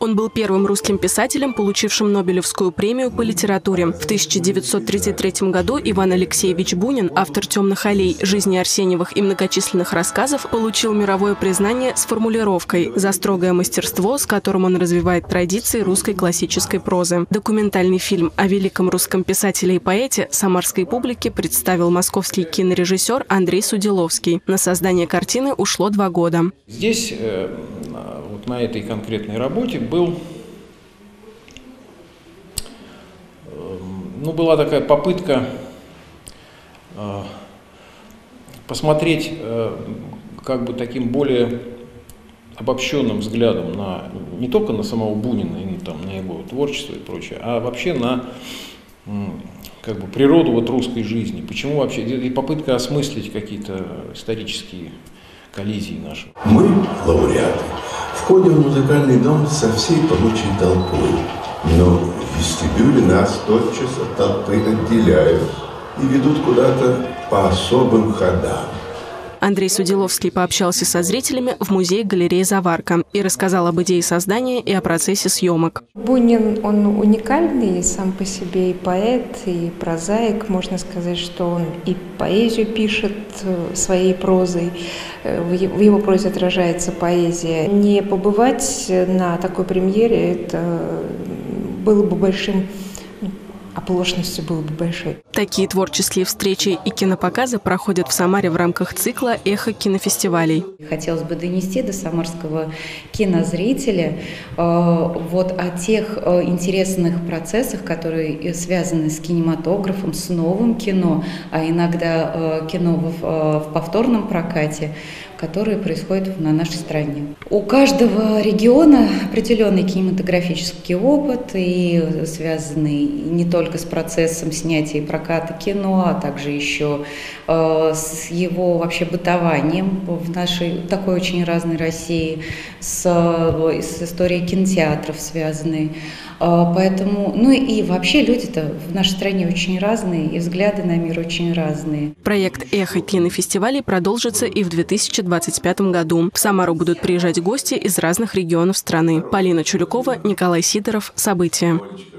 Он был первым русским писателем, получившим Нобелевскую премию по литературе. В 1933 году Иван Алексеевич Бунин, автор «Темных аллей», «Жизни Арсеньевых» и многочисленных рассказов, получил мировое признание с формулировкой «За строгое мастерство, с которым он развивает традиции русской классической прозы». Документальный фильм о великом русском писателе и поэте самарской публике представил московский кинорежиссер Андрей Судиловский. На создание картины ушло 2 года. Здесь, вот на этой конкретной работе, была такая попытка посмотреть как бы таким более обобщенным взглядом не только на самого Бунина и на его творчество и прочее, а вообще на как бы природу вот русской жизни. Почему вообще? И попытка осмыслить какие-то исторические коллизии наши. Мы, лауреаты, входим в музыкальный дом со всей прочей толпой, но в вестибюле нас тотчас от толпы отделяют и ведут куда-то по особым ходам. Андрей Судиловский пообщался со зрителями в музее-галерее «Заварка» и рассказал об идее создания и о процессе съемок. Бунин, он уникальный сам по себе, и поэт, и прозаик. Можно сказать, что он и поэзию пишет своей прозой. В его прозе отражается поэзия. Не побывать на такой премьере, это было бы большим... оплошностью было бы большой. Такие творческие встречи и кинопоказы проходят в Самаре в рамках цикла «Эхо кинофестивалей». Хотелось бы донести до самарского кинозрителя о тех интересных процессах, которые связаны с кинематографом, с новым кино, а иногда кино в повторном прокате, которые происходят на нашей стране. У каждого региона определенный кинематографический опыт, и связанный не только с процессом снятия и проката кино, а также еще с его вообще бытованием в нашей такой очень разной России, с историей кинотеатров связанной. Поэтому, и вообще люди-то в нашей стране очень разные, и взгляды на мир очень разные. Проект «Эхо кинофестивалей» продолжится и в 2025 году. В Самару будут приезжать гости из разных регионов страны. Полина Чулюкова, Николай Сидоров. События.